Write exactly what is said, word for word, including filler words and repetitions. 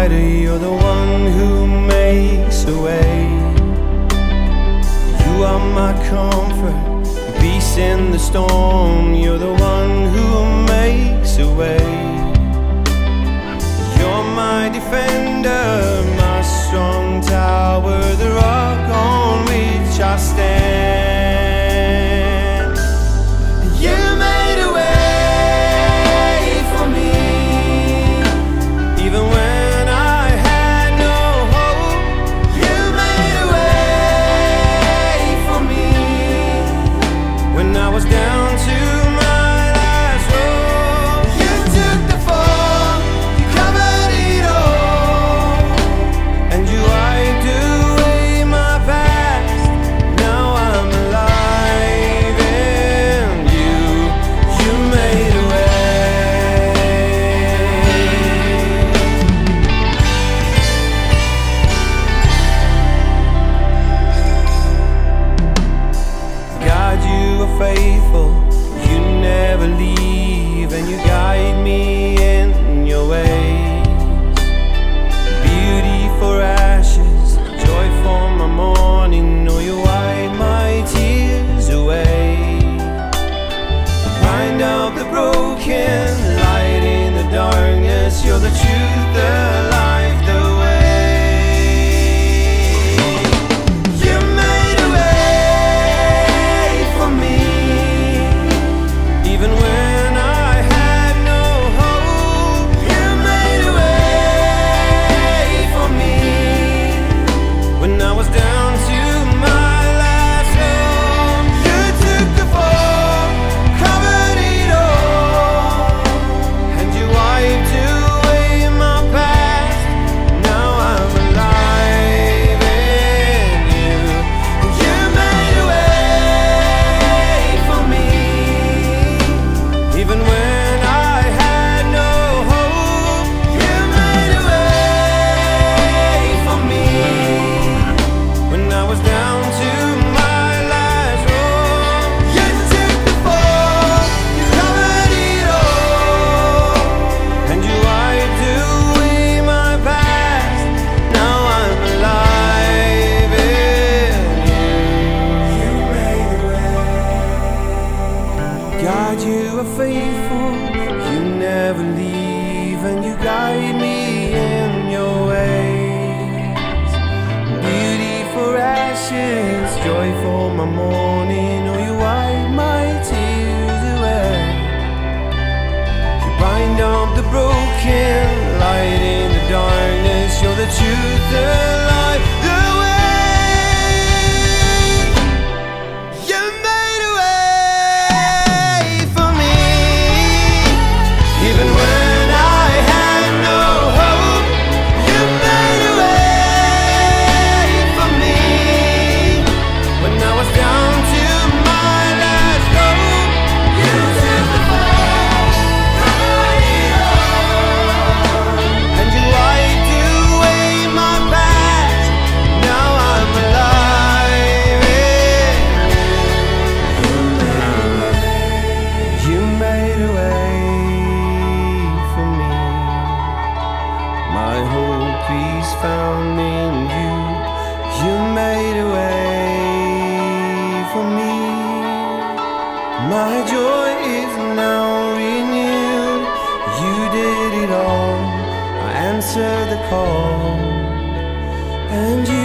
provider, you're the one who makes a way. You are my comfort, peace in the storm. You're the one who makes a way. You're my defender, my strong tower, the rock on which I stand. You made a way for me, even when I had no hope. You made a way for me when I was down to my last rope. You took the fall, you covered it all, and you wiped away my past. Now I'm alive in you. You made a way. God, you are faithful, you never leave, and you guide me in your ways. Beauty for ashes, joy for my morning. Oh, you wipe my tears away. Mind of the broken, light in the darkness. You're the truth, the life, the way. You made a way for me, even when I had no hope. You made a way for me when I was down to my last hope. You took the fall, covered it all, and you wiped away my past. Now I'm alive in you. You made a way for me, even when I had no hope. You made a way for me when I was down to my last rope. You took the fall, you covered it all, and you wiped away my past. Now I'm alive in you. You made a way. God, you are faithful, you never leave, and you guide me in your ways. Beauty for ashes, joy for my morning. Oh, you wipe my tears away. You bind up the broken, light in the darkness. You're the truth, the light, the way. You made a way for me, even when I had no hope. You made a way for me when I was down to my last hope. You took the fall, covered it all, and you wiped away my past. Now I'm alive in you. You made a way for me. My hope is found in you. You made a way for me. My joy is now renewed. You did it all. I answered the call, and you